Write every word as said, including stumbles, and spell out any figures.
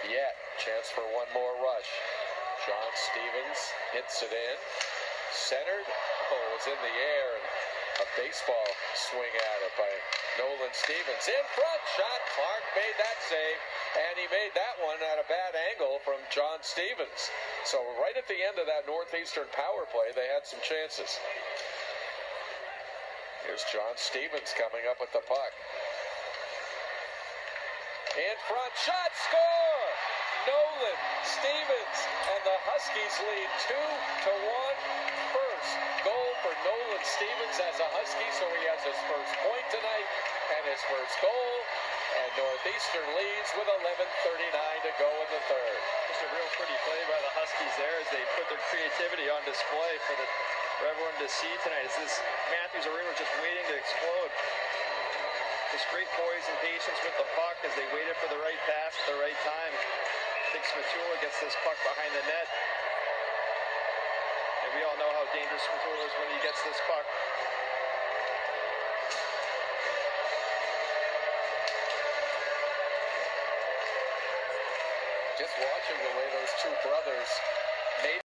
yet. Chance for one more rush. John Stevens hits it in. Centered. Oh, it was in the air. And a baseball swing at it by Nolan Stevens. In front shot. Clark made that save. And he made that one at a bad angle from John Stevens. So right at the end of that Northeastern power play, they had some chances. Here's John Stevens coming up with the puck. In front shot. Score! Nolan Stevens, and the Huskies lead two to one. First goal for Nolan Stevens as a Husky, so he has his first point tonight and his first goal. And Northeastern leads with eleven thirty-nine to go in the third. Just a real pretty play by the Huskies there as they put their creativity on display for, the, for everyone to see tonight. As this Matthews Arena was just waiting to explode. Just great poise and patience with the puck as they waited for the right pass at the right time. Dick Smatula gets this puck behind the net. And we all know how dangerous Smatula is when he gets this puck. Just watching the way those two brothers made